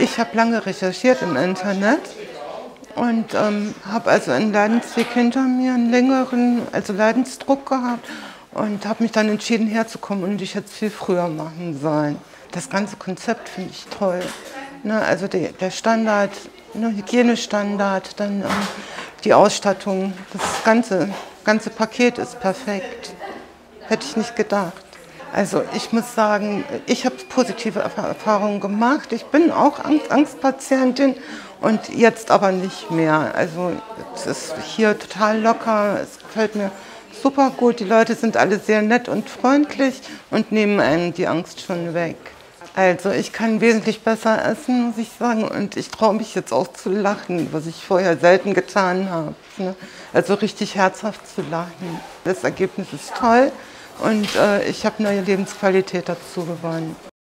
Ich habe lange recherchiert im Internet und habe also einen Leidensweg hinter mir, einen längeren, also Leidensdruck gehabt und habe mich dann entschieden herzukommen und ich hätte es viel früher machen sollen. Das ganze Konzept finde ich toll. Ne, also der Standard, ne, Hygienestandard, dann die Ausstattung, das ganze Paket ist perfekt. Hätte ich nicht gedacht. Also ich muss sagen, ich habe positive Erfahrungen gemacht. Ich bin auch Angstpatientin und jetzt aber nicht mehr. Also es ist hier total locker, es gefällt mir super gut. Die Leute sind alle sehr nett und freundlich und nehmen einem die Angst schon weg. Also ich kann wesentlich besser essen, muss ich sagen, und ich traue mich jetzt auch zu lachen, was ich vorher selten getan habe. Ne? Also richtig herzhaft zu lachen. Das Ergebnis ist toll und ich habe neue Lebensqualität dazu gewonnen.